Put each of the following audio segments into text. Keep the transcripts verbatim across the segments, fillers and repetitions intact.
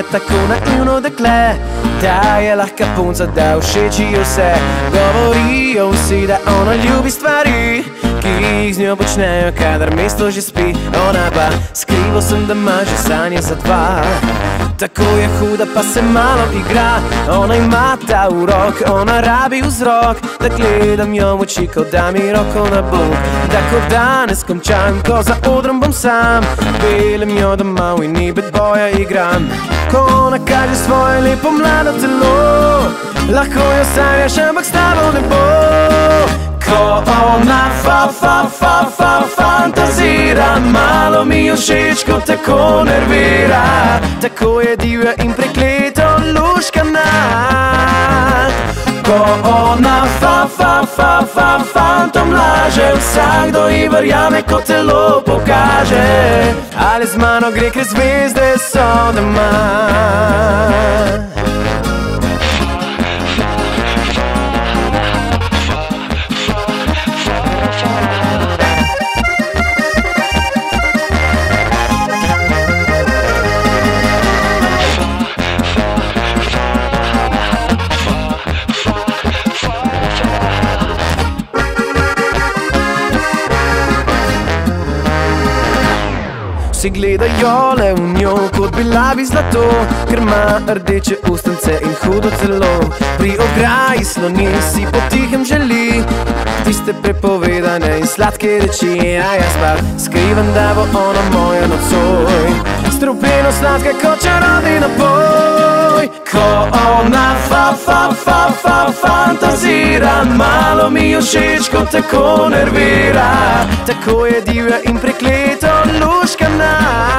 je tako naivno dekle, da je lahka punca, da všeči jo vse. Govorijo vsi, da ona ljubi stvari, ki jih z njo počnejo, kadar mesto že spi. Ona pa skrival sem, da ima že sanje za dva. Tako je huda, pa se malo igra. Ona ima ta urok, ona rabi vzrok, da gledam jo v oči, ko da mi roko na bok. Da ko danes končam, ko za odrom bom sam, pelem jo domov in ni bed boja igram. Ko ona kaže svoje lepo mlado telo, lahko jo sanjaš, ampak s tabo ne bo. Ko ona fa, fa, fa, fa, fantazira, malo mi jo všeč, ko tako nervira. Tako je divja in prekleto luškana. Ko ona fa, fa, fa, fa, fantom laže, vsakdo ji verjame, ko telo pokaže. Ali z mano gre, ker zvezde so doma. Vsi gledajo le v njo, kot bila bi zlato, ker ima rdeče ustnice in hudo celo. Pri ograji sloni, si potihem želi tiste prepovedane in sladke reči. A jaz pa skrivam, da bo ona moja nocoj, strupeno sladka kot čarobni napoj. Ko ona fa, fa, fa, fa, fantazira, malo mi jo všeč, ko tako nervira. Tako je divja in prekleto luškana.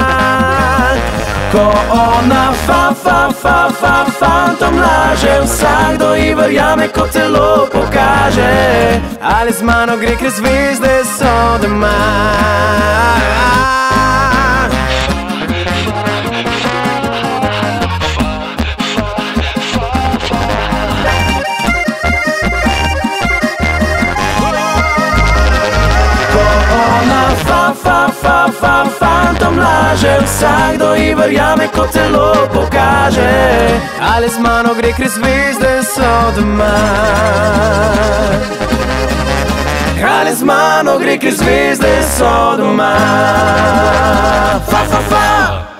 Ko ona fa, fa, fa, fa, fantom laže, vsakdo ji verjame, ko telo pokaže. Ali z mano gre, ker zvezde so doma. Fa, fa, fa, fantom laže, vsakdo ji verjame, ko telo pokaže. Ali z mano gre, ker zvezde so doma. Ali z mano gre, ker zvezde so doma. Fa, fa, fa.